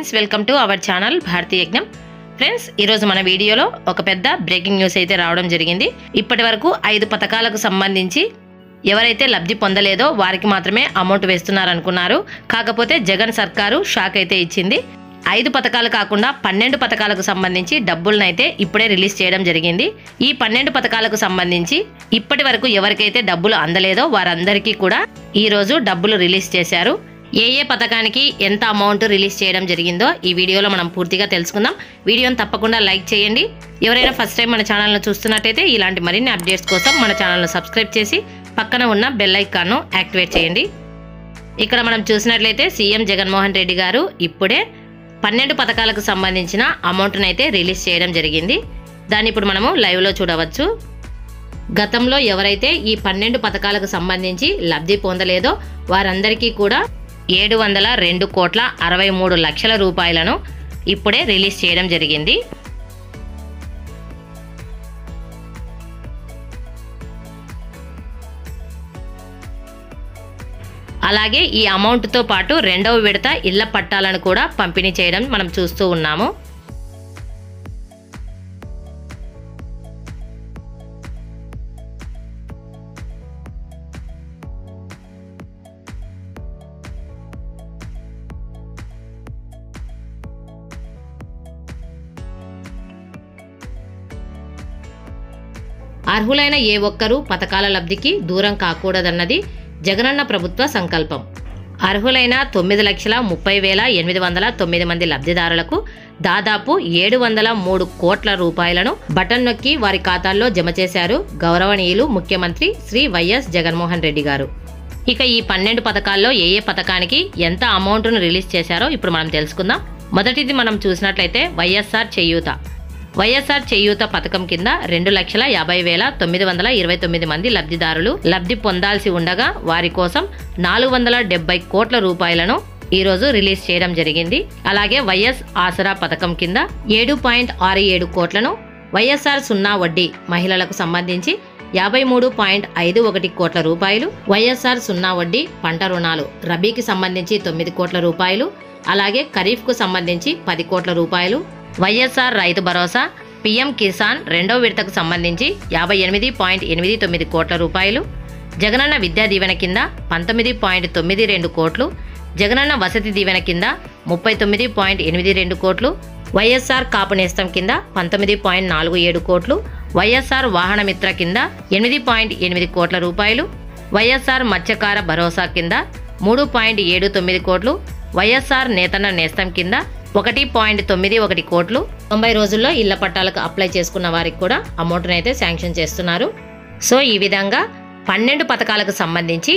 Friends, welcome to our channel Bharati Yagnam. Friends, ఈరోజు మన వీడియోలో ఒక పెద్ద బ్రేకింగ్ న్యూస్ అయితే రావడం జరిగింది. ఇప్పటి వరకు 5 పథకాలకు సంబంధించి ఎవరైతే లబ్ధి పొందలేదో వారికి మాత్రమే అమౌంట్ వేస్తున్నారనుకున్నారు. కాకపోతే జగన్ సర్కారు షాక్ అయితే ఇచ్చింది. 5 పథకాలు కాకుండా 12 పథకాలకు సంబంధించి డబ్బులను అయితే ఇప్పుడే రిలీజ్ చేయడం జరిగింది. ఈ 12 పథకాలకు సంబంధించి ఇప్పటి వరకు ఎవరికైతే డబ్బులు అందలేదో వారందరికీ కూడా ఈ రోజు డబ్బులు రిలీజ్ చేశారు. ఏ పథకానికి ఎంత అమౌంట్ రిలీజ్ చేయడం జరిగిందో ఈ వీడియోలో మనం పూర్తిగా తెలుసుకుందాం. వీడియోని తప్పకుండా లైక్ చేయండి. ఎవరైనా ఫస్ట్ టైం మన ఛానల్ను చూస్తున్నట్టయితే ఇలాంటి మరిన్ని అప్డేట్స్ కోసం మన ఛానల్ను సబ్స్క్రైబ్ చేసి పక్కన ఉన్న బెల్ ఐకాన్ను యాక్టివేట్ చేయండి. ఇక్కడ మనం చూసినట్లయితే సీఎం జగన్మోహన్ రెడ్డి గారు ఇప్పుడే 12 పథకాలకు సంబంధించిన అమౌంట్ను అయితే రిలీజ్ చేయడం జరిగింది. దాన్ని ఇప్పుడు మనము లైవ్లో చూడవచ్చు. గతంలో ఎవరైతే ఈ 12 పథకాలకు సంబంధించి లబ్ధి పొందలేదో వారందరికీ కూడా 702,63,00,000 రూపాయలను ఇప్పుడే రిలీజ్ చేయడం జరిగింది. అలాగే ఈ అమౌంట్తో పాటు రెండవ విడత ఇళ్ల పట్టాలను కూడా పంపిణీ చేయడం మనం చూస్తూ ఉన్నాము. అర్హులైన ఏ ఒక్కరూ పథకాల లబ్ధికి దూరం కాకూడదన్నది జగనన్న ప్రభుత్వ సంకల్పం. అర్హులైన 9,30,809 మంది లబ్ధిదారులకు దాదాపు 703 కోట్ల రూపాయలను బటన్ నొక్కి వారి ఖాతాల్లో జమ చేశారు గౌరవనీయులు ముఖ్యమంత్రి శ్రీ వైఎస్ జగన్మోహన్ రెడ్డి గారు. ఇక ఈ 12 పథకాల్లో ఏ పథకానికి ఎంత అమౌంట్ను రిలీజ్ చేశారో ఇప్పుడు మనం తెలుసుకుందాం. మొదటిది మనం చూసినట్లయితే వైఎస్ఆర్ చేయూత పథకం కింద 2,50,929 మంది లబ్ధిదారులు లబ్ధి పొందాల్సి ఉండగా వారి కోసం 470 కోట్ల రూపాయలను ఈరోజు రిలీజ్ చేయడం జరిగింది. అలాగే వైఎస్ ఆసరా పథకం కింద 7.67 కోట్లను, వైఎస్ఆర్ సున్నా వడ్డీ మహిళలకు సంబంధించి 53.51 కోట్ల రూపాయలు, వైఎస్ఆర్ సున్నా వడ్డీ పంట రుణాలు రబీకి సంబంధించి 9 కోట్ల రూపాయలు, అలాగే ఖరీఫ్కు సంబంధించి 10 కోట్ల రూపాయలు, వైఎస్ఆర్ రైతు భరోసా పీఎం కిసాన్ రెండవ విడతకు సంబంధించి 58.89 కోట్ల రూపాయలు, జగనన్న విద్యా దీవెన కింద 19.92 కోట్లు, జగనన్న వసతి దీవెన కింద 39.82 కోట్లు, వైఎస్ఆర్ కాపు నేస్తం కింద 19.47 కోట్లు, వైఎస్ఆర్ వాహన మిత్ర కింద 8.8 కోట్ల రూపాయలు, వైఎస్ఆర్ మత్స్యకార భరోసా కింద 3.79 కోట్లు, వైఎస్ఆర్ నేతన్న నేస్తం కింద 1.91 కోట్లు. 90 రోజుల్లో ఇళ్ల పట్టాలకు అప్లై చేసుకున్న వారికి కూడా అమౌంట్ను అయితే శాంక్షన్ చేస్తున్నారు. సో ఈ విధంగా 12 పథకాలకు సంబంధించి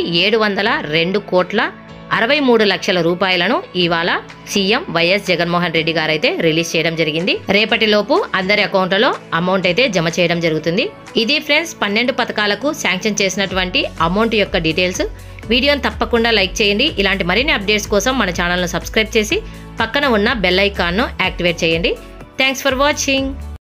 702,63,00,000 రూపాయలను ఇవాళ సీఎం వైఎస్ జగన్మోహన్ రెడ్డి గారు అయితే రిలీజ్ చేయడం జరిగింది. రేపటిలోపు అందరి అకౌంట్లలో అమౌంట్ అయితే జమ చేయడం జరుగుతుంది. ఇది ఫ్రెండ్స్ 12 పథకాలకు శాంక్షన్ చేసినటువంటి అమౌంట్ యొక్క డీటెయిల్స్. వీడియోని తప్పకుండా లైక్ చేయండి. ఇలాంటి మరిన్ని అప్డేట్స్ కోసం మన ఛానల్ను సబ్స్క్రైబ్ చేసి పక్కన ఉన్న బెల్ ఐకాన్ను యాక్టివేట్ చేయండి. Thanks for watching.